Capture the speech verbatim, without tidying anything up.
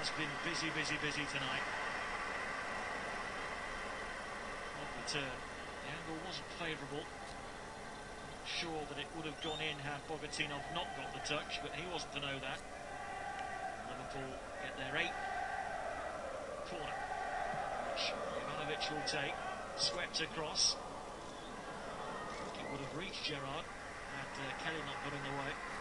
has been busy, busy, busy tonight. Not return. The angle wasn't favourable. Not sure that it would have gone in had Bogatinov not got the touch, but he wasn't to know that. Liverpool get their eighth corner, which Ivanovic will take. Swept across. It would have reached Gerrard had uh, Kelly not got in the way.